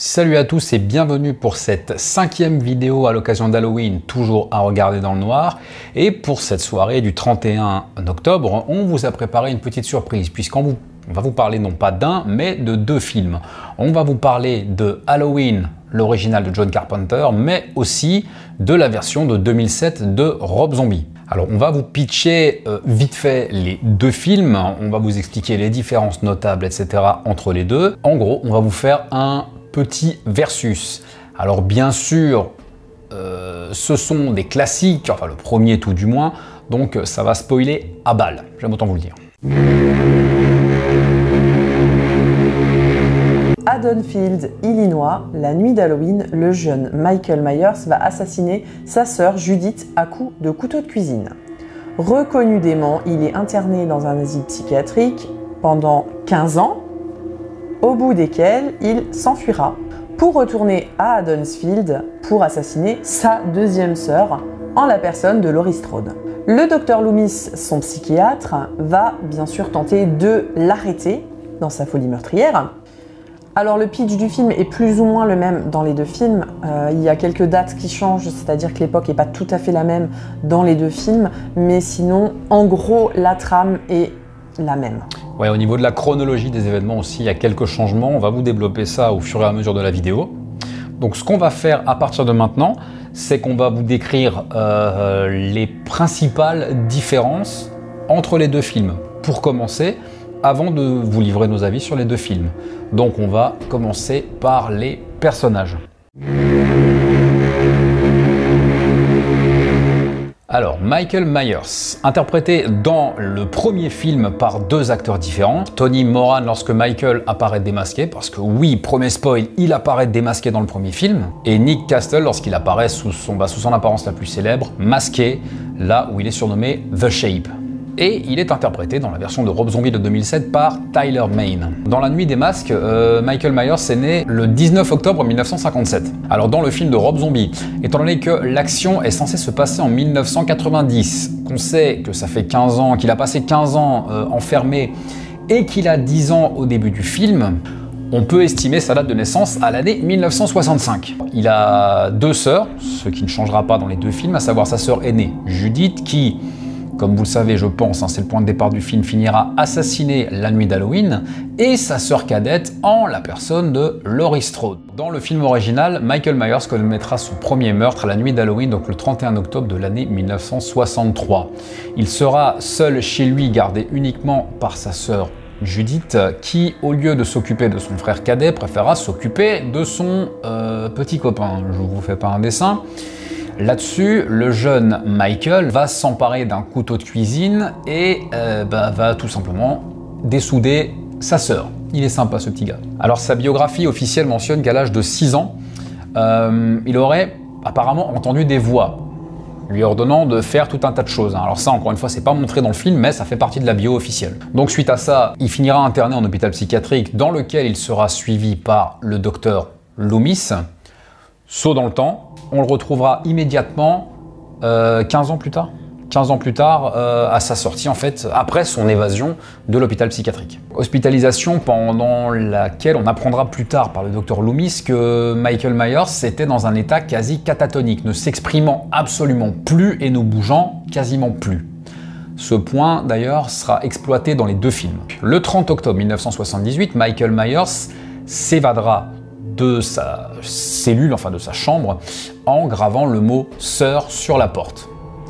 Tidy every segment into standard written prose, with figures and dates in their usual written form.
Salut à tous et bienvenue pour cette 5e vidéo à l'occasion d'Halloween, toujours à regarder dans le noir. Et pour cette soirée du 31 octobre, on vous a préparé une petite surprise puisqu'on va vous parler non pas d'un, mais de deux films. On va vous parler de Halloween, l'original de John Carpenter, mais aussi de la version de 2007 de Rob Zombie. Alors on va vous pitcher vite fait les deux films, on va vous expliquer les différences notables, etc. entre les deux. En gros, on va vous faire un petit versus. Alors bien sûr, ce sont des classiques, enfin le premier tout du moins, donc ça va spoiler à balle, j'aime autant vous le dire. Haddonfield, Illinois, la nuit d'Halloween, le jeune Michael Myers va assassiner sa sœur Judith à coups de couteau de cuisine. Reconnu dément, il est interné dans un asile psychiatrique pendant 15 ans, au bout desquels il s'enfuira pour retourner à Haddonfield pour assassiner sa deuxième sœur en la personne de Laurie Strode. Le docteur Loomis, son psychiatre, va bien sûr tenter de l'arrêter dans sa folie meurtrière. Alors le pitch du film est plus ou moins le même dans les deux films. Il y a quelques dates qui changent, c'est-à-dire que l'époque n'est pas tout à fait la même dans les deux films, mais sinon, en gros, la trame est la même. Ouais, au niveau de la chronologie des événements aussi, il y a quelques changements. On va vous développer ça au fur et à mesure de la vidéo. Donc ce qu'on va faire à partir de maintenant, c'est qu'on va vous décrire les principales différences entre les deux films. Pour commencer, avant de vous livrer nos avis sur les deux films. Donc on va commencer par les personnages. Alors, Michael Myers, interprété dans le premier film par deux acteurs différents. Tony Moran lorsque Michael apparaît démasqué, parce que oui, premier spoil, il apparaît démasqué dans le premier film. Et Nick Castle lorsqu'il apparaît sous son apparence la plus célèbre, masqué, là où il est surnommé The Shape. Et il est interprété dans la version de Rob Zombie de 2007 par Tyler Mane. Dans La Nuit des Masques, Michael Myers est né le 19 octobre 1957. Alors dans le film de Rob Zombie, étant donné que l'action est censée se passer en 1990, qu'on sait que ça fait 15 ans, qu'il a passé 15 ans enfermé et qu'il a 10 ans au début du film, on peut estimer sa date de naissance à l'année 1965. Il a deux sœurs, ce qui ne changera pas dans les deux films, à savoir sa sœur aînée Judith qui, comme vous le savez, je pense, c'est le point de départ du film, finira assassinée la nuit d'Halloween, et sa sœur cadette en la personne de Laurie Strode. Dans le film original, Michael Myers commettra son premier meurtre la nuit d'Halloween, donc le 31 octobre de l'année 1963. Il sera seul chez lui, gardé uniquement par sa sœur Judith, qui, au lieu de s'occuper de son frère cadet, préférera s'occuper de son petit copain. Je ne vous fais pas un dessin. Là-dessus, le jeune Michael va s'emparer d'un couteau de cuisine et va tout simplement dessouder sa sœur. Il est sympa ce petit gars. Alors sa biographie officielle mentionne qu'à l'âge de 6 ans, il aurait apparemment entendu des voix lui ordonnant de faire tout un tas de choses. Alors ça, encore une fois, c'est pas montré dans le film, mais ça fait partie de la bio officielle. Donc suite à ça, il finira interné en hôpital psychiatrique dans lequel il sera suivi par le docteur Loomis. Saut dans le temps, on le retrouvera immédiatement 15 ans plus tard. 15 ans plus tard, à sa sortie, en fait, après son évasion de l'hôpital psychiatrique. Hospitalisation pendant laquelle on apprendra plus tard par le docteur Loomis que Michael Myers était dans un état quasi catatonique, ne s'exprimant absolument plus et ne bougeant quasiment plus. Ce point, d'ailleurs, sera exploité dans les deux films. Le 30 octobre 1978, Michael Myers s'évadera de sa cellule, enfin de sa chambre, en gravant le mot « sœur » sur la porte.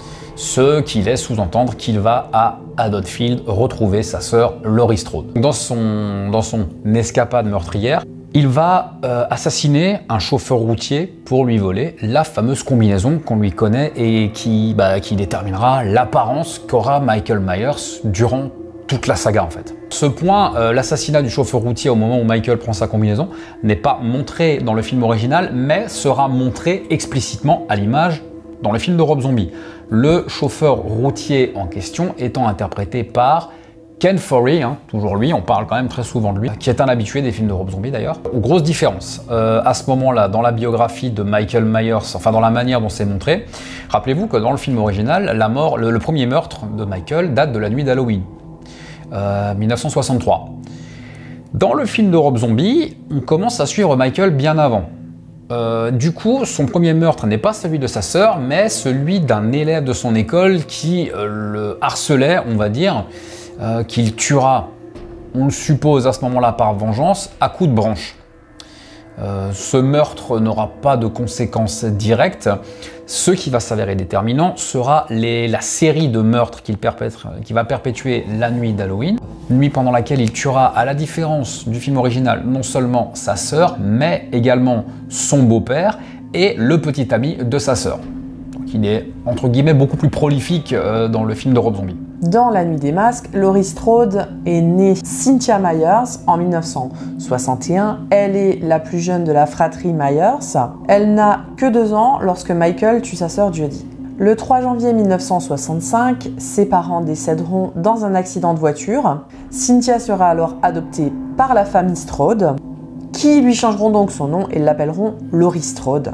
Ce qui laisse sous-entendre qu'il va à Haddonfield retrouver sa sœur Laurie Strode. Dans son escapade meurtrière, il va assassiner un chauffeur routier pour lui voler la fameuse combinaison qu'on lui connaît et qui déterminera l'apparence qu'aura Michael Myers durant toute la saga en fait. Ce point, l'assassinat du chauffeur routier au moment où Michael prend sa combinaison, n'est pas montré dans le film original, mais sera montré explicitement à l'image dans le film de Rob Zombie. Le chauffeur routier en question étant interprété par Ken Foree, toujours lui, on parle quand même très souvent de lui, qui est un habitué des films de Rob Zombie d'ailleurs. Grosse différence à ce moment-là dans la biographie de Michael Myers, enfin dans la manière dont c'est montré. Rappelez-vous que dans le film original, le premier meurtre de Michael date de la nuit d'Halloween. 1963. Dans le film de Rob Zombie, on commence à suivre Michael bien avant. Du coup, son premier meurtre n'est pas celui de sa sœur, mais celui d'un élève de son école qui le harcelait, on va dire, qu'il tuera, on le suppose à ce moment-là par vengeance, à coups de branche. Ce meurtre n'aura pas de conséquences directes. Ce qui va s'avérer déterminant sera la série de meurtres qu'il va perpétuer la nuit d'Halloween. Nuit pendant laquelle il tuera, à la différence du film original, non seulement sa sœur, mais également son beau-père et le petit ami de sa sœur. Donc il est, entre guillemets, beaucoup plus prolifique dans le film de Rob Zombie. Dans La Nuit des Masques, Laurie Strode est née Cynthia Myers en 1961. Elle est la plus jeune de la fratrie Myers. Elle n'a que 2 ans lorsque Michael tue sa sœur Jodie. Le 3 janvier 1965, ses parents décéderont dans un accident de voiture. Cynthia sera alors adoptée par la famille Strode, qui lui changeront donc son nom et l'appelleront Laurie Strode.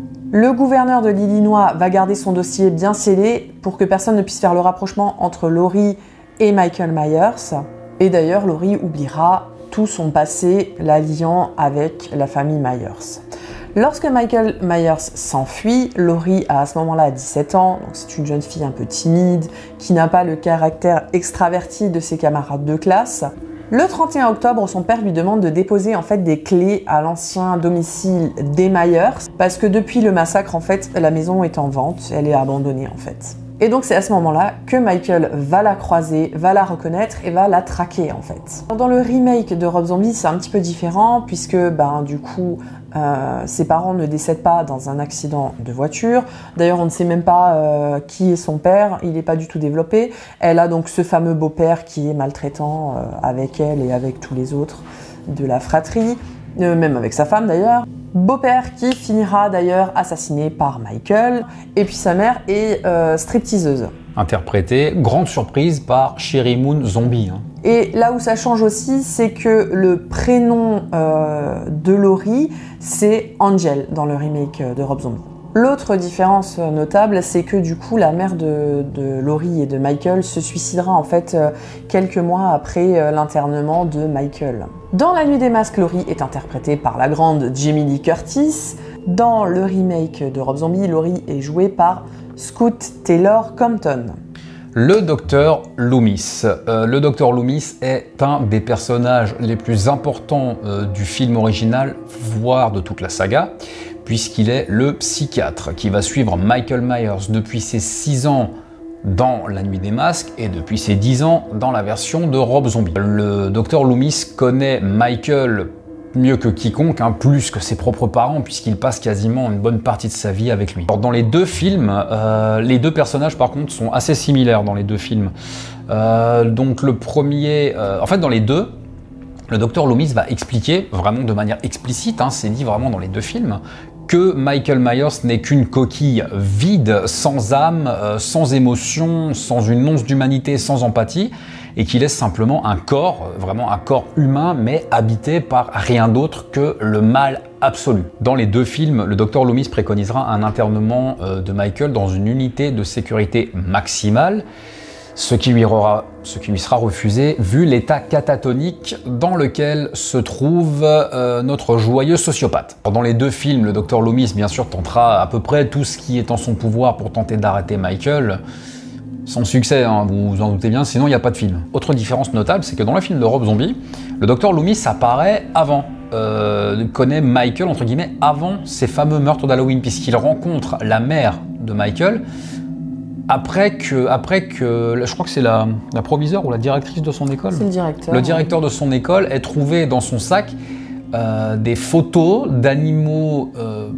Le gouverneur de l'Illinois va garder son dossier bien scellé pour que personne ne puisse faire le rapprochement entre Laurie et Michael Myers. Et d'ailleurs, Laurie oubliera tout son passé, la liant avec la famille Myers. Lorsque Michael Myers s'enfuit, Laurie a à ce moment-là 17 ans, donc c'est une jeune fille un peu timide, qui n'a pas le caractère extraverti de ses camarades de classe. Le 31 octobre, son père lui demande de déposer en fait des clés à l'ancien domicile des Myers, parce que depuis le massacre, en fait, la maison est en vente, elle est abandonnée en fait. Et donc c'est à ce moment-là que Michael va la croiser, va la reconnaître et va la traquer en fait. Dans le remake de Rob Zombie, c'est un petit peu différent puisque du coup ses parents ne décèdent pas dans un accident de voiture. D'ailleurs on ne sait même pas qui est son père, il n'est pas du tout développé. Elle a donc ce fameux beau-père qui est maltraitant avec elle et avec tous les autres de la fratrie, même avec sa femme d'ailleurs. Beau-père qui finira d'ailleurs assassiné par Michael, et puis sa mère est stripteaseuse. Interprétée, grande surprise, par Sheri Moon Zombie. Et là où ça change aussi, c'est que le prénom de Laurie, c'est Angel dans le remake de Rob Zombie. L'autre différence notable, c'est que du coup, la mère de Laurie et de Michael se suicidera en fait quelques mois après l'internement de Michael. Dans La Nuit des Masques, Laurie est interprétée par la grande Jamie Lee Curtis. Dans le remake de Rob Zombie, Laurie est jouée par Scout Taylor Compton. Le docteur Loomis. Le docteur Loomis est un des personnages les plus importants du film original, voire de toute la saga, puisqu'il est le psychiatre qui va suivre Michael Myers depuis ses 6 ans dans La Nuit des Masques et depuis ses 10 ans dans la version de Rob Zombie. Le docteur Loomis connaît Michael mieux que quiconque, plus que ses propres parents, puisqu'il passe quasiment une bonne partie de sa vie avec lui. Alors, dans les 2 films, les 2 personnages par contre sont assez similaires dans les 2 films. Donc le premier, en fait dans les 2, le docteur Loomis va expliquer vraiment de manière explicite, c'est dit vraiment dans les 2 films, que Michael Myers n'est qu'une coquille vide, sans âme, sans émotion, sans une once d'humanité, sans empathie, et qu'il est simplement un corps, vraiment un corps humain, mais habité par rien d'autre que le mal absolu. Dans les 2 films, le docteur Loomis préconisera un internement de Michael dans une unité de sécurité maximale, ce qui lui sera refusé vu l'état catatonique dans lequel se trouve notre joyeux sociopathe. Dans les 2 films, le docteur Loomis bien sûr tentera à peu près tout ce qui est en son pouvoir pour tenter d'arrêter Michael, sans succès, vous vous en doutez bien, sinon il n'y a pas de film. Autre différence notable, c'est que dans le film de Rob Zombie, le docteur Loomis apparaît avant, connaît Michael entre guillemets avant ces fameux meurtres d'Halloween, puisqu'il rencontre la mère de Michael après que je crois que c'est la proviseure ou la directrice de son école. C'est le directeur. Le directeur de son école ait trouvé dans son sac des photos d'animaux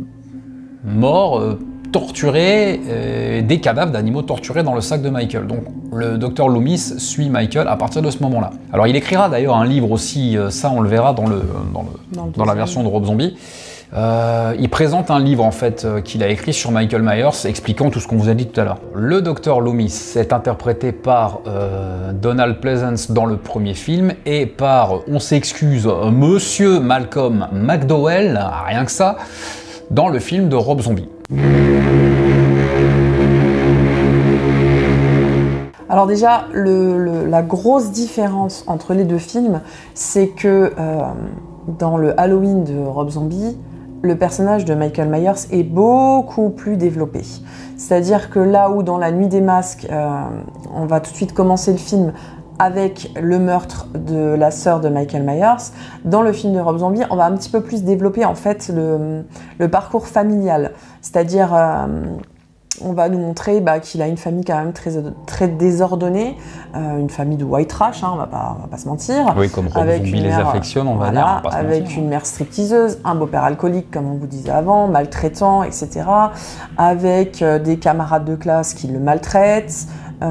morts, torturés, des cadavres d'animaux torturés dans le sac de Michael. Donc le docteur Loomis suit Michael à partir de ce moment-là. Alors il écrira d'ailleurs un livre aussi, ça on le verra dans la version de Rob Zombie. Il présente un livre en fait qu'il a écrit sur Michael Myers expliquant tout ce qu'on vous a dit tout à l'heure. Le docteur Loomis est interprété par Donald Pleasence dans le premier film et par, on s'excuse, Monsieur Malcolm McDowell, rien que ça, dans le film de Rob Zombie. Alors déjà, la grosse différence entre les deux films, c'est que dans le Halloween de Rob Zombie, le personnage de Michael Myers est beaucoup plus développé. C'est-à-dire que là où dans La Nuit des Masques, on va tout de suite commencer le film avec le meurtre de la sœur de Michael Myers, dans le film de Rob Zombie, on va un petit peu plus développer en fait le parcours familial. C'est-à-dire, on va nous montrer qu'il a une famille quand même très désordonnée, une famille de white trash, on va pas se mentir. Oui, comme Rob Zombie les affectionne, on va dire. Avec une mère stripteaseuse, un beau-père alcoolique, comme on vous disait avant, maltraitant, etc. Avec des camarades de classe qui le maltraitent,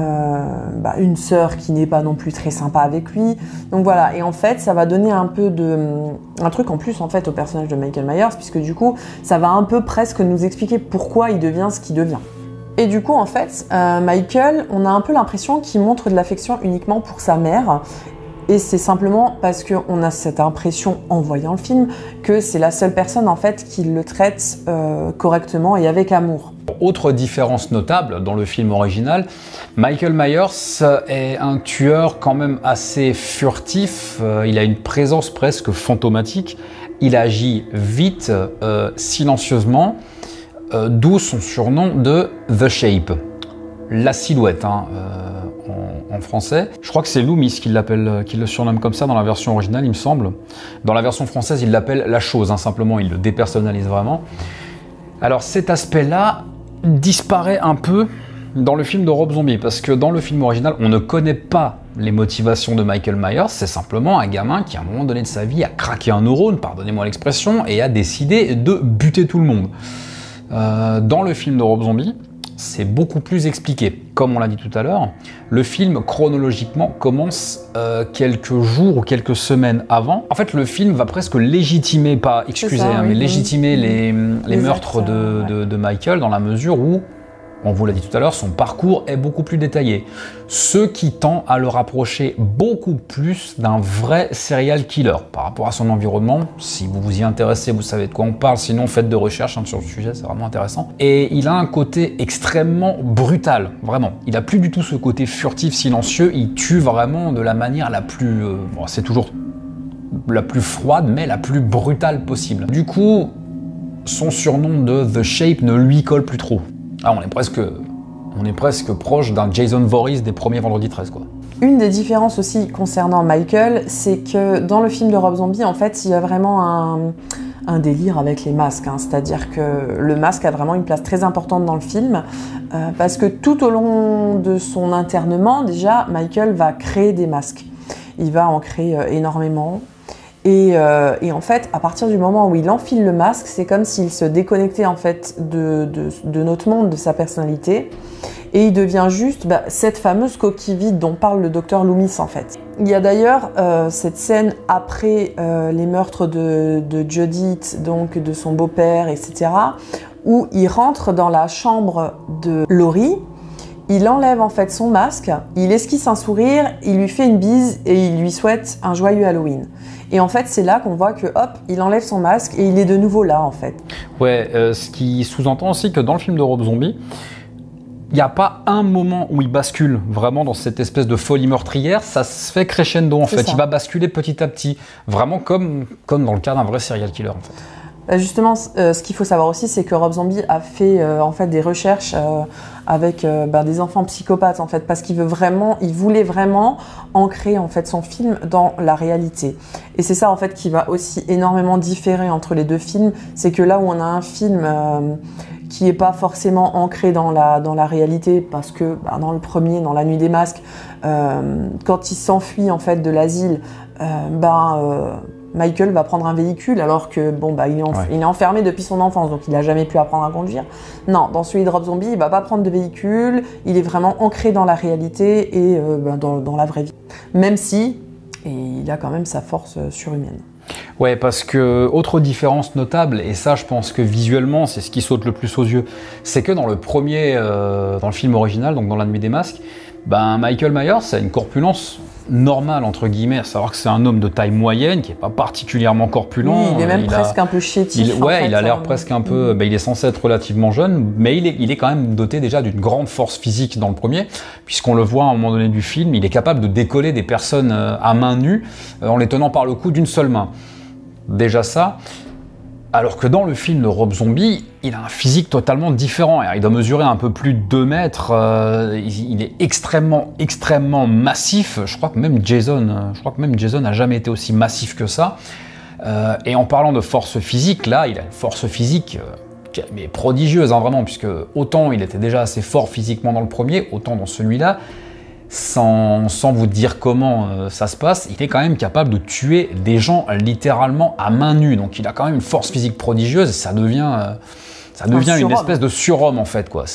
une sœur qui n'est pas non plus très sympa avec lui. Donc voilà, et en fait, ça va donner un truc en plus en fait au personnage de Michael Myers, puisque du coup, ça va un peu presque nous expliquer pourquoi il devient ce qu'il devient. Et du coup, en fait, Michael, on a un peu l'impression qu'il montre de l'affection uniquement pour sa mère. Et c'est simplement parce qu'on a cette impression, en voyant le film, que c'est la seule personne, en fait, qui le traite correctement et avec amour. Autre différence notable dans le film original, Michael Myers est un tueur quand même assez furtif. Il a une présence presque fantomatique. Il agit vite, silencieusement. D'où son surnom de The Shape, la silhouette en français. Je crois que c'est Loomis qui le surnomme comme ça dans la version originale, il me semble. Dans la version française, il l'appelle la chose, simplement, il le dépersonnalise vraiment. Alors cet aspect-là disparaît un peu dans le film de Rob Zombie, parce que dans le film original, on ne connaît pas les motivations de Michael Myers, c'est simplement un gamin qui à un moment donné de sa vie a craqué un neurone, pardonnez-moi l'expression, et a décidé de buter tout le monde. Dans le film de Rob Zombie, c'est beaucoup plus expliqué. Comme on l'a dit tout à l'heure, le film chronologiquement commence quelques jours ou quelques semaines avant. En fait, le film va presque légitimer, pas excuser, mais légitimer les meurtres de Michael, dans la mesure où, on vous l'a dit tout à l'heure, son parcours est beaucoup plus détaillé. Ce qui tend à le rapprocher beaucoup plus d'un vrai serial killer par rapport à son environnement. Si vous vous y intéressez, vous savez de quoi on parle. Sinon, faites de recherches sur le sujet, c'est vraiment intéressant. Et il a un côté extrêmement brutal, vraiment. Il n'a plus du tout ce côté furtif, silencieux. Il tue vraiment de la manière la plus... c'est toujours la plus froide, mais la plus brutale possible. Du coup, son surnom de The Shape ne lui colle plus trop. Ah, on est presque proche d'un Jason Voorhees des premiers Vendredi 13, quoi. Une des différences aussi concernant Michael, c'est que dans le film de Rob Zombie, en fait, il y a vraiment un délire avec les masques. C'est-à-dire que le masque a vraiment une place très importante dans le film, parce que tout au long de son internement, déjà, Michael va créer des masques. Il va en créer énormément. Et en fait, à partir du moment où il enfile le masque, c'est comme s'il se déconnectait en fait de notre monde, de sa personnalité, et il devient juste cette fameuse coquille vide dont parle le docteur Loomis en fait. Il y a d'ailleurs cette scène après les meurtres de Judith, donc de son beau-père, etc., où il rentre dans la chambre de Laurie. Il enlève en fait son masque, il esquisse un sourire, il lui fait une bise et il lui souhaite un joyeux Halloween. Et en fait, c'est là qu'on voit que hop, il enlève son masque et il est de nouveau là en fait. Ouais, ce qui sous-entend aussi que dans le film de Rob Zombie, il n'y a pas un moment où il bascule vraiment dans cette espèce de folie meurtrière, ça se fait crescendo en fait. Il va basculer petit à petit, vraiment comme dans le cas d'un vrai serial killer en fait. Justement, ce qu'il faut savoir aussi, c'est que Rob Zombie a fait en fait des recherches avec des enfants psychopathes en fait, parce qu'il voulait vraiment ancrer en fait son film dans la réalité. Et c'est ça en fait qui va aussi énormément différer entre les deux films, c'est que là où on a un film qui n'est pas forcément ancré dans la réalité, parce que dans le premier, dans La Nuit des Masques, quand il s'enfuit en fait de l'asile, Michael va prendre un véhicule alors que il est enfermé depuis son enfance, donc il n'a jamais pu apprendre à conduire. Non, dans celui de Rob Zombie, il va pas prendre de véhicule, il est vraiment ancré dans la réalité et dans la vraie vie. Même si il a quand même sa force surhumaine. Ouais, parce que autre différence notable, et ça je pense que visuellement c'est ce qui saute le plus aux yeux, c'est que dans le film original, donc dans La Nuit des Masques, Ben, Michael Myers a une corpulence normale, entre guillemets, à savoir que c'est un homme de taille moyenne, qui n'est pas particulièrement corpulent. Oui, il est même presque un peu chétif. Il a l'air presque un peu... Ben, il est censé être relativement jeune, mais il est quand même doté déjà d'une grande force physique dans le premier, puisqu'on le voit à un moment donné du film, il est capable de décoller des personnes à main nue, en les tenant par le cou d'une seule main. Déjà ça... Alors que dans le film de Rob Zombie, il a un physique totalement différent. Il doit mesurer un peu plus de 2 mètres. Il est extrêmement massif. Je crois que même Jason n'a jamais été aussi massif que ça. Et en parlant de force physique, là, il a une force physique mais prodigieuse, hein, vraiment, puisque autant il était déjà assez fort physiquement dans le premier, autant dans celui-là, sans vous dire comment ça se passe, il est quand même capable de tuer des gens littéralement à main nue. Donc il a quand même une force physique prodigieuse et ça devient une espèce de surhomme en fait, quoi.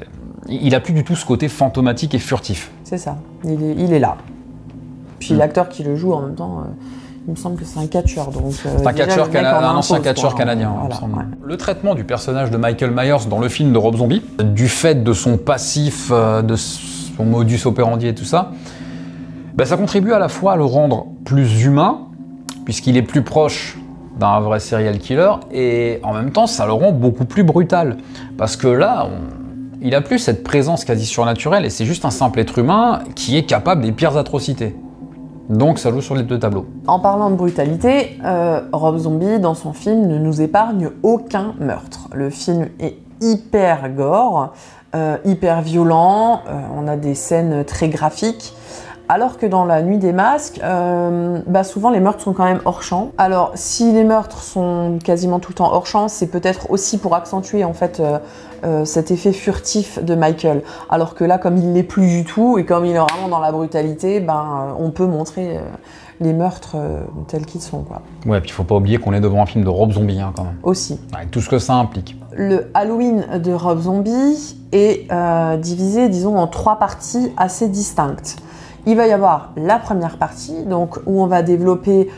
Il a plus du tout ce côté fantomatique et furtif. C'est ça, il est là. Puis l'acteur qui le joue en même temps, il me semble que c'est un catcheur. C'est un catcheur canadien, voilà, il me semble. Ouais. Le traitement du personnage de Michael Myers dans le film de Rob Zombie, du fait de son passif, de son modus operandi et tout ça, ben ça contribue à la fois à le rendre plus humain, puisqu'il est plus proche d'un vrai serial killer, et en même temps ça le rend beaucoup plus brutal, parce que là, il a plus cette présence quasi surnaturelle, et c'est juste un simple être humain qui est capable des pires atrocités. Donc ça joue sur les 2 tableaux. En parlant de brutalité, Rob Zombie, dans son film, ne nous épargne aucun meurtre. Le film est hyper gore, hyper violent, on a des scènes très graphiques, alors que dans La Nuit des Masques, souvent les meurtres sont quand même hors champ. Alors si les meurtres sont quasiment tout le temps hors champ, c'est peut-être aussi pour accentuer en fait cet effet furtif de Michael. Alors que là, comme il l'est plus du tout et comme il est vraiment dans la brutalité, on peut montrer les meurtres tels qu'ils sont, quoi. Ouais, puis il faut pas oublier qu'on est devant un film de Rob Zombie, hein, quand même. Aussi. Avec tout ce que ça implique. Le Halloween de Rob Zombie est divisé, disons, en 3 parties assez distinctes. Il va y avoir la première partie, donc, où on va développer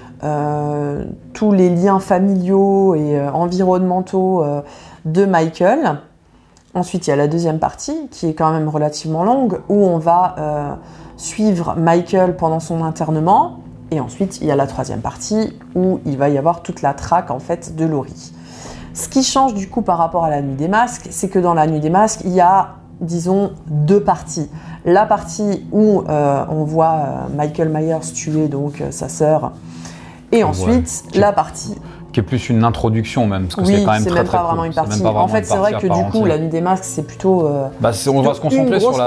tous les liens familiaux et environnementaux de Michael. Ensuite, il y a la deuxième partie, qui est quand même relativement longue, où on va suivre Michael pendant son internement. Et ensuite, il y a la troisième partie, où il va y avoir toute la traque, en fait, de Laurie. Ce qui change, du coup, par rapport à La Nuit des Masques, c'est que dans La Nuit des Masques, il y a, disons, 2 parties. La partie où on voit Michael Myers tuer donc sa sœur, et ensuite la partie qui est plus une introduction même, parce que oui, c'est quand même c'est très même très pas vraiment une partie. En fait, c'est vrai que du coup, La Nuit des Masques, c'est plutôt on va se concentrer sur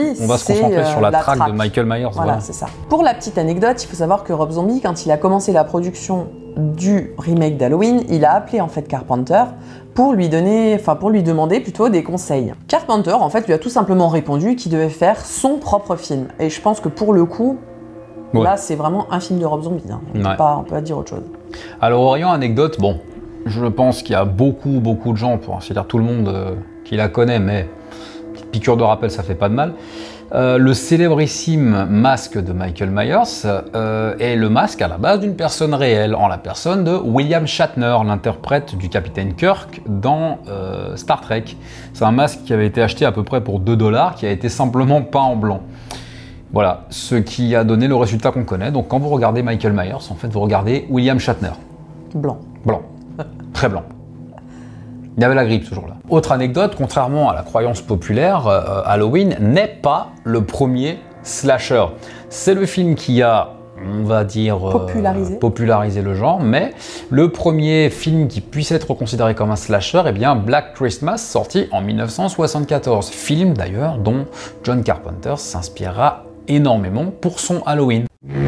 la traque de Michael Myers. Voilà, c'est ça. Pour la petite anecdote, il faut savoir que Rob Zombie, quand il a commencé la production du remake d'Halloween, il a appelé en fait Carpenter pour lui demander plutôt des conseils. Carpenter, en fait, lui a tout simplement répondu qu'il devait faire son propre film. Et je pense que pour le coup, là, c'est vraiment un film de Rob Zombie. Hein. On peut pas dire autre chose. Alors, Orion, anecdote, bon, je pense qu'il y a beaucoup de gens, pour ainsi dire tout le monde, qui la connaît, mais petite piqûre de rappel, ça fait pas de mal. Le célébrissime masque de Michael Myers est le masque à la base d'une personne réelle, en la personne de William Shatner, l'interprète du capitaine Kirk dans Star Trek. C'est un masque qui avait été acheté à peu près pour 2 $, qui a été simplement peint en blanc. Voilà, ce qui a donné le résultat qu'on connaît. Donc quand vous regardez Michael Myers, en fait, vous regardez William Shatner. Blanc. Blanc. Très blanc. Il y avait la grippe ce jour-là. Autre anecdote, contrairement à la croyance populaire, Halloween n'est pas le premier slasher. C'est le film qui a, on va dire, popularisé le genre, mais le premier film qui puisse être considéré comme un slasher, eh bien Black Christmas, sorti en 1974. Film d'ailleurs dont John Carpenter s'inspirera énormément pour son Halloween.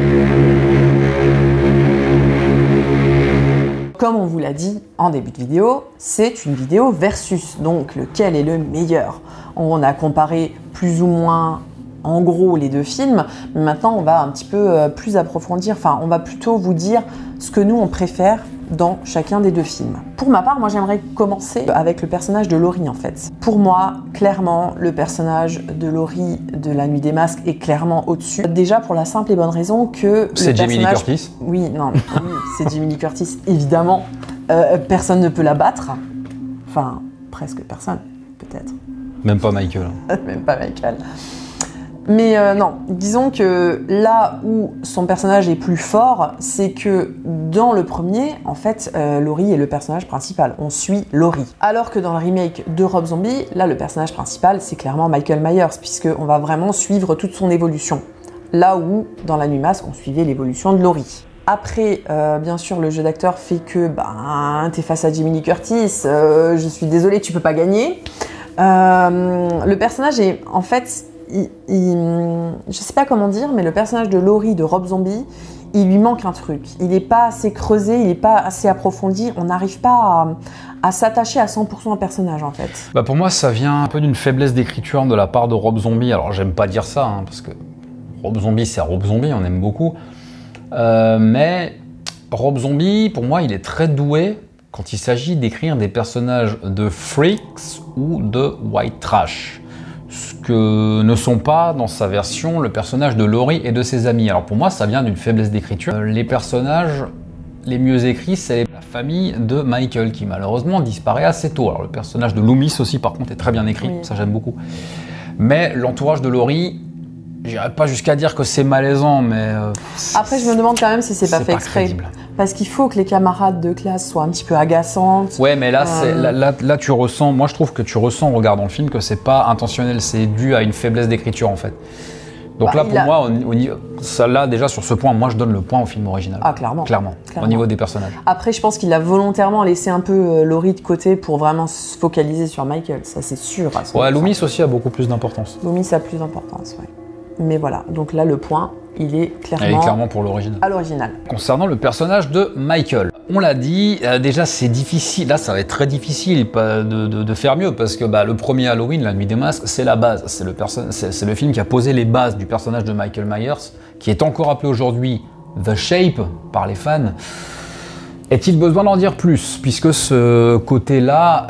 Comme on vous l'a dit en début de vidéo, c'est une vidéo versus, donc lequel est le meilleur. On a comparé plus ou moins en gros les 2 films, mais maintenant on va un petit peu plus approfondir, on va plutôt vous dire ce que nous on préfère dans chacun des 2 films. Pour ma part, moi j'aimerais commencer avec le personnage de Laurie en fait. Pour moi, clairement, le personnage de Laurie de La Nuit des Masques est clairement au-dessus. Déjà pour la simple et bonne raison que c'est Jamie Lee Curtis. Oui, c'est Jamie Lee Curtis, évidemment. Personne ne peut la battre. Enfin, presque personne, peut-être. Même pas Michael. Même pas Michael. Mais non, disons que là où son personnage est plus fort, c'est que dans le premier, en fait, Laurie est le personnage principal. On suit Laurie. Alors que dans le remake de Rob Zombie, là, le personnage principal, c'est clairement Michael Myers, puisqu'on va vraiment suivre toute son évolution. Là où, dans La Nuit Masque, on suivait l'évolution de Laurie. Après, bien sûr, le jeu d'acteur fait que t'es face à Jamie Lee Curtis, je suis désolée, tu peux pas gagner. Le personnage est, en fait, je sais pas comment dire, mais le personnage de Laurie de Rob Zombie, il lui manque un truc. Il n'est pas assez creusé, il n'est pas assez approfondi, on n'arrive pas à s'attacher à 100% au personnage, en fait. Pour moi, ça vient un peu d'une faiblesse d'écriture de la part de Rob Zombie. Alors, j'aime pas dire ça, parce que Rob Zombie, c'est Rob Zombie, on aime beaucoup. Mais Rob Zombie, pour moi, il est très doué quand il s'agit d'écrire des personnages de freaks ou de white trash. Ce que ne sont pas, dans sa version, le personnage de Laurie et de ses amis. Alors pour moi, ça vient d'une faiblesse d'écriture. Les personnages les mieux écrits, c'est la famille de Michael, qui malheureusement disparaît assez tôt. Alors le personnage de Loomis aussi, par contre, est très bien écrit, ça j'aime beaucoup. Mais l'entourage de Laurie, j'irais pas jusqu'à dire que c'est malaisant, mais... Après, je me demande quand même si c'est pas fait exprès. Crédible. Parce qu'il faut que les camarades de classe soient un petit peu agaçantes. Ouais, mais là, là, tu ressens... Moi, je trouve que tu ressens en regardant le film que c'est pas intentionnel, c'est dû à une faiblesse d'écriture, en fait. Donc là, pour moi, ça, là, déjà, sur ce point, moi, je donne le point au film original. Ah, clairement. Clairement, au niveau des personnages. Après, je pense qu'il a volontairement laissé un peu Laurie de côté pour vraiment se focaliser sur Michael, ça c'est sûr. Ouais, Loomis aussi a beaucoup plus d'importance. Loomis a plus d'importance, ouais. Mais voilà, donc là, le point, il est clairement pour l'original. À l'original. Concernant le personnage de Michael, on l'a dit, déjà c'est difficile, là ça va être très difficile de faire mieux, parce que le premier Halloween, La Nuit des Masques, c'est la base, c'est le film qui a posé les bases du personnage de Michael Myers, qui est encore appelé aujourd'hui The Shape par les fans. Est-il besoin d'en dire plus, puisque ce côté-là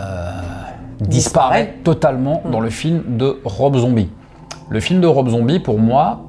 disparaît totalement dans le film de Rob Zombie. Le film de Rob Zombie, pour moi,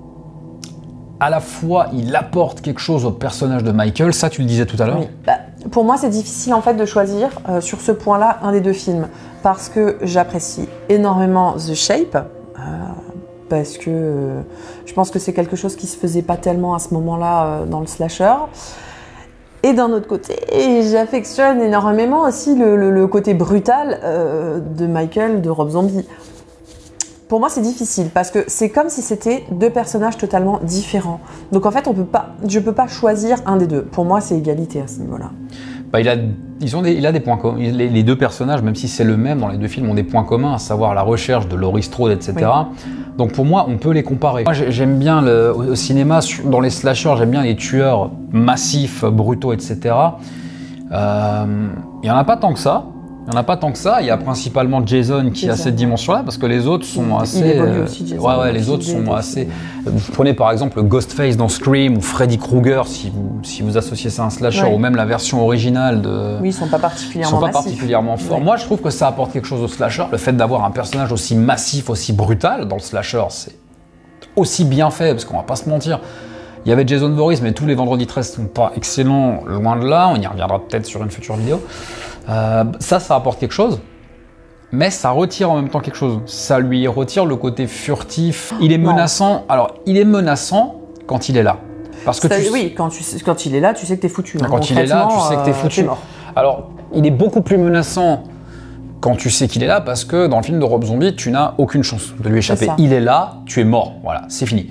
à la fois, il apporte quelque chose au personnage de Michael, ça tu le disais tout à l'heure. Oui. Pour moi, c'est difficile en fait de choisir sur ce point-là un des deux films, parce que j'apprécie énormément The Shape, parce que je pense que c'est quelque chose qui se faisait pas tellement à ce moment-là dans le slasher. Et d'un autre côté, j'affectionne énormément aussi le côté brutal de Michael, de Rob Zombie. Pour moi, c'est difficile parce que c'est comme si c'était deux personnages totalement différents. Donc en fait, je peux pas choisir un des deux. Pour moi, c'est égalité à ce niveau-là. Il a des points communs. Les deux personnages, même si c'est le même dans les deux films, ont des points communs, à savoir la recherche de Laurie Strode, etc. Oui. Donc pour moi, on peut les comparer. Moi, j'aime bien au cinéma, dans les slashers, j'aime bien les tueurs massifs, brutaux, etc. Il n'y en a pas tant que ça. Il y a principalement Jason qui a cette dimension-là, parce que les autres sont assez... Il évolue aussi, Jason. Ouais, les autres sont assez... Vous prenez par exemple Ghostface dans Scream ou Freddy Krueger, si vous associez ça à un slasher, ou même la version originale de... Oui, ils sont pas particulièrement forts. Moi, je trouve que ça apporte quelque chose au slasher. Le fait d'avoir un personnage aussi massif, aussi brutal dans le slasher, c'est aussi bien fait, parce qu'on va pas se mentir. Il y avait Jason Voorhees, mais tous les Vendredi 13 sont pas excellents, loin de là. On y reviendra peut-être sur une future vidéo. Ça apporte quelque chose, mais ça retire en même temps quelque chose. Ça lui retire le côté furtif. Il est menaçant. Alors, il est menaçant quand il est là. Parce que oui, quand il est là, tu sais que t'es foutu. Quand il est là, tu sais que t'es foutu. Alors, il est beaucoup plus menaçant quand tu sais qu'il est là, parce que dans le film de Rob Zombie, tu n'as aucune chance de lui échapper. Il est là, tu es mort. Voilà, c'est fini.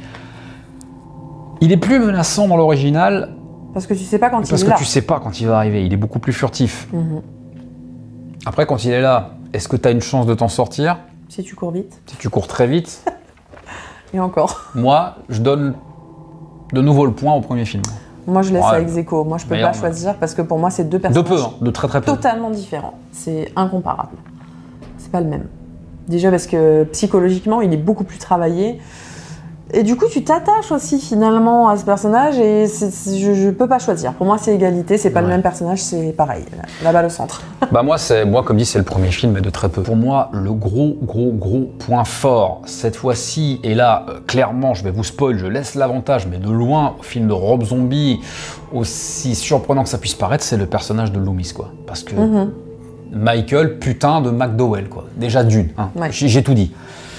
Il est plus menaçant dans l'original. Parce que tu sais pas quand il est là. Parce que tu sais pas quand il va arriver. Il est beaucoup plus furtif. Après, quand il est là, est-ce que tu as une chance de t'en sortir? Si tu cours vite. Si tu cours très vite. Et encore. Moi, je donne de nouveau le point au premier film. Moi, je laisse à ex-aequo. Moi, je peux pas choisir parce que pour moi, c'est deux personnages de très peu. Totalement différents. C'est incomparable. C'est pas le même. Déjà parce que psychologiquement, il est beaucoup plus travaillé. Et du coup, tu t'attaches aussi finalement à ce personnage et je peux pas choisir. Pour moi, c'est égalité, c'est pas le même personnage, c'est pareil. La balle au centre. Moi, comme dit, c'est le premier film, mais de très peu. Pour moi, le gros point fort cette fois-ci, et là, clairement, je vais vous spoil, je laisse l'avantage, mais de loin, au film de Rob Zombie, aussi surprenant que ça puisse paraître, c'est le personnage de Loomis, quoi. Parce que Michael, putain de McDowell, quoi. Déjà d'une, hein. J'ai tout dit.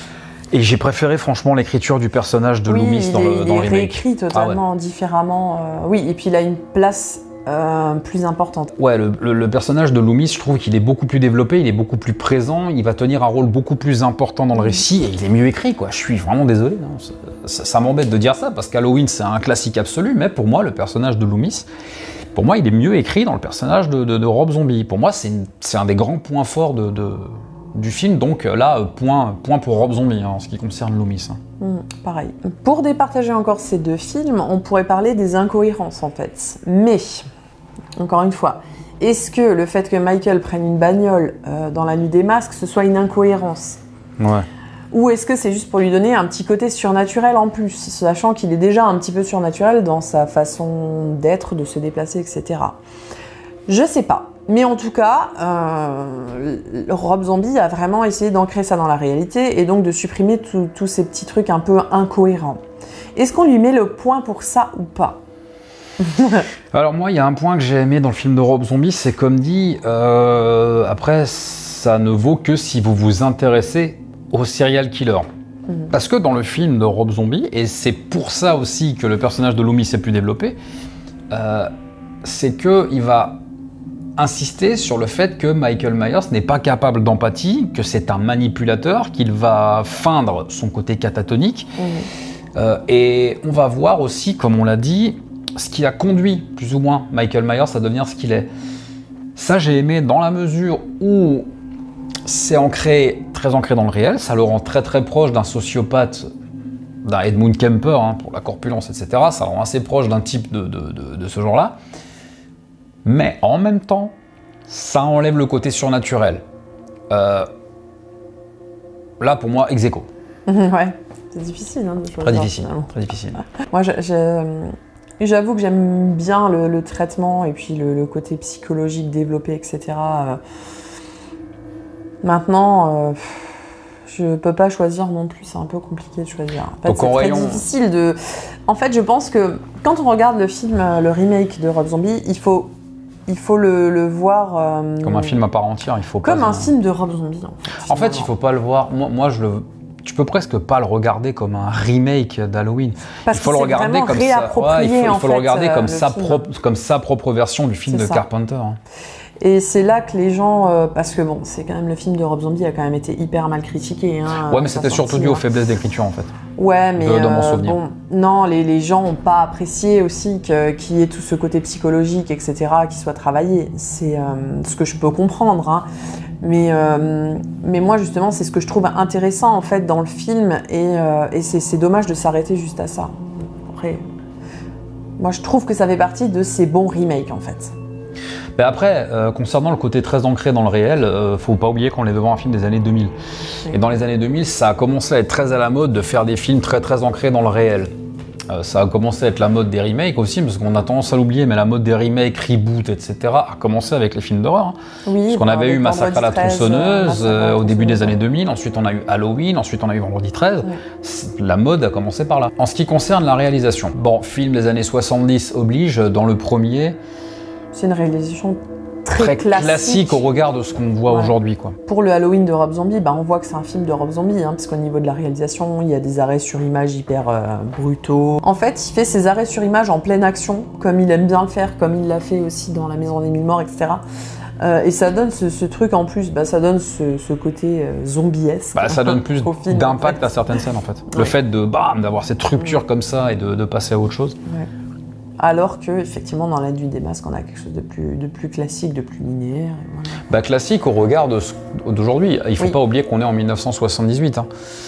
Et j'ai préféré franchement l'écriture du personnage de Loomis dans le remake. Il est réécrit totalement différemment. Oui, et puis il a une place plus importante. Ouais, le personnage de Loomis, je trouve qu'il est beaucoup plus développé, il est beaucoup plus présent, il va tenir un rôle beaucoup plus important dans le récit et il est mieux écrit, quoi. Je suis vraiment désolé, hein. Ça m'embête de dire ça parce qu'Halloween c'est un classique absolu, mais pour moi le personnage de Loomis, pour moi il est mieux écrit dans le personnage de Rob Zombie. Pour moi c'est un des grands points forts du film, donc là, point pour Rob Zombie en ce qui concerne Loomis. Pareil. Pour départager encore ces deux films, on pourrait parler des incohérences en fait. Mais, encore une fois, est-ce que le fait que Michael prenne une bagnole dans La Nuit des Masques, ce soit une incohérence? Ouais. Ou est-ce que c'est juste pour lui donner un petit côté surnaturel en plus, sachant qu'il est déjà un petit peu surnaturel dans sa façon d'être, de se déplacer, etc. Je sais pas. Mais en tout cas, Rob Zombie a vraiment essayé d'ancrer ça dans la réalité et donc de supprimer tous ces petits trucs un peu incohérents. Est-ce qu'on lui met le point pour ça ou pas? Alors moi, il y a un point que j'ai aimé dans le film de Rob Zombie, c'est comme dit, après, ça ne vaut que si vous vous intéressez au serial killer. Parce que dans le film de Rob Zombie, et c'est pour ça aussi que le personnage de Loomis est plus développé, c'est qu'il va insister sur le fait que Michael Myers n'est pas capable d'empathie, que c'est un manipulateur, qu'il va feindre son côté catatonique. Et on va voir aussi, comme on l'a dit, ce qui a conduit plus ou moins Michael Myers à devenir ce qu'il est. Ça, j'ai aimé dans la mesure où c'est très ancré dans le réel, ça le rend très très proche d'un sociopathe, d'un Edmund Kemper, hein, pour la corpulence, etc. Ça le rend assez proche d'un type de ce genre-là. Mais en même temps, ça enlève le côté surnaturel. Là, pour moi, ex aequo. Ouais, c'est difficile hein, de choisir. Très difficile, très difficile. Moi, j'avoue que j'aime bien le traitement et puis le côté psychologique développé, etc. Maintenant, je peux pas choisir non plus, c'est un peu compliqué de choisir. En fait, c'est très difficile de... En fait, je pense que quand on regarde le film, le remake de Rob Zombie, il faut le voir... comme un film à part entière, il faut comme un film de Rob Zombie, en fait, il faut pas le voir... Moi tu peux presque pas le regarder comme un remake d'Halloween. Il faut le regarder comme ça. Ouais, il faut le regarder comme sa propre version du film de Carpenter. Hein. Et c'est là que les gens, parce que bon, c'est quand même le film de Rob Zombie a quand même été hyper mal critiqué. Hein, ouais, mais c'était surtout dû aux faiblesses d'écriture en fait. Ouais, mais dans mon souvenir. Bon, non, les gens n'ont pas apprécié aussi qu'il y ait tout ce côté psychologique, etc., qui soit travaillé. C'est ce que je peux comprendre. Hein. Mais moi, justement, c'est ce que je trouve intéressant en fait dans le film, et c'est dommage de s'arrêter juste à ça. Après, moi, je trouve que ça fait partie de ces bons remakes en fait. Mais après, concernant le côté très ancré dans le réel, faut pas oublier qu'on est devant un film des années 2000. Et dans les années 2000, ça a commencé à être très à la mode de faire des films très très ancrés dans le réel. Ça a commencé à être la mode des remakes aussi, parce qu'on a tendance à l'oublier, mais la mode des remakes, reboots, etc. a commencé avec les films d'horreur. Hein. Oui, parce qu'on avait eu Massacre à la tronçonneuse au début des années 2000, ensuite on a eu Halloween, ensuite on a eu Vendredi 13. Ouais. La mode a commencé par là. En ce qui concerne la réalisation, bon, film des années 70 oblige, dans le premier... C'est une réalisation très classique au regard de ce qu'on voit aujourd'hui, quoi. Pour le Halloween de Rob Zombie, on voit que c'est un film de Rob Zombie, hein, parce qu'au niveau de la réalisation, il y a des arrêts sur image hyper brutaux. En fait, il fait ses arrêts sur image en pleine action, comme il aime bien le faire, comme il l'a fait aussi dans La Maison des Mille Morts, etc. Et ça donne ce truc en plus, ça donne ce côté zombiesque. Ça donne plus d'impact à certaines scènes, en fait. Ouais. Le fait d'avoir cette rupture comme ça et de passer à autre chose. Ouais. Alors que, effectivement, dans La Nuit des Masques, on a quelque chose de plus classique, de plus linéaire. Voilà. Classique au regard d'aujourd'hui. Il ne faut pas oublier qu'on est en 1978. Hein.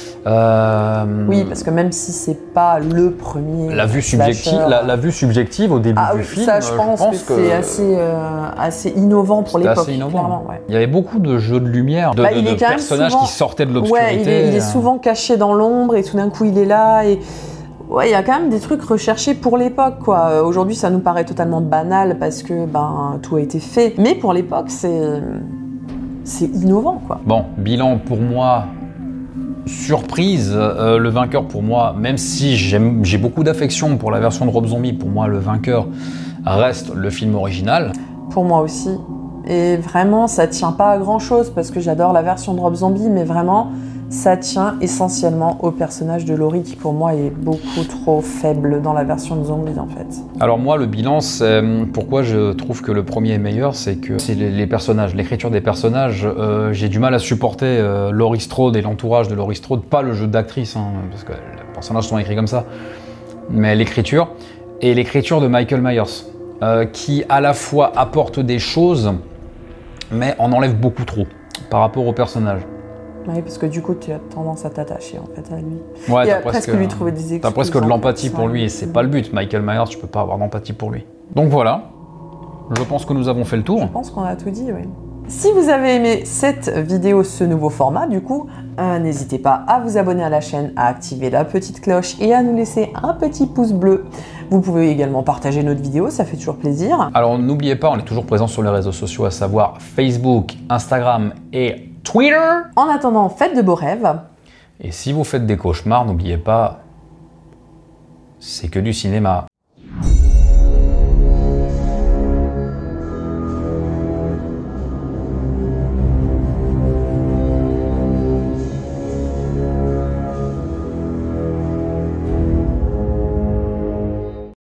Oui, parce que même si c'est pas le premier. La vue subjective au début du film. Ça, je pense que c'est assez innovant pour l'époque. Assez innovant. Clairement, ouais. Il y avait beaucoup de jeux de lumière, de personnages qui sortaient de l'obscurité. Ouais, il est souvent caché dans l'ombre et tout d'un coup il est là. Et... Ouais, il y a quand même des trucs recherchés pour l'époque, quoi. Aujourd'hui, ça nous paraît totalement banal parce que tout a été fait. Mais pour l'époque, c'est innovant, quoi. Bon, bilan pour moi, surprise. Le vainqueur pour moi, même si j'ai beaucoup d'affection pour la version de Rob Zombie, pour moi, le vainqueur reste le film original. Pour moi aussi. Et vraiment, ça tient pas à grand-chose parce que j'adore la version de Rob Zombie, mais vraiment... ça tient essentiellement au personnage de Laurie qui pour moi est beaucoup trop faible dans la version de zombie en fait. Alors moi le bilan, c'est pourquoi je trouve que le premier est meilleur, c'est que c'est les personnages, l'écriture des personnages. J'ai du mal à supporter Laurie Strode et l'entourage de Laurie Strode, pas le jeu d'actrice, hein, parce que les personnages sont écrits comme ça, mais l'écriture et l'écriture de Michael Myers, qui à la fois apporte des choses, mais en enlève beaucoup trop par rapport au personnage. Oui, parce que du coup, tu as tendance à t'attacher en fait à lui. Ouais, et à presque lui trouver des excuses. T'as presque de l'empathie pour lui et c'est pas le but. Michael Myers, tu peux pas avoir d'empathie pour lui. Donc voilà, je pense que nous avons fait le tour. Je pense qu'on a tout dit, oui. Si vous avez aimé cette vidéo, ce nouveau format, du coup, n'hésitez pas à vous abonner à la chaîne, à activer la petite cloche et à nous laisser un petit pouce bleu. Vous pouvez également partager notre vidéo, ça fait toujours plaisir. Alors n'oubliez pas, on est toujours présent sur les réseaux sociaux, à savoir Facebook, Instagram et Twitter. En attendant, faites de beaux rêves. Et si vous faites des cauchemars, n'oubliez pas, c'est que du cinéma.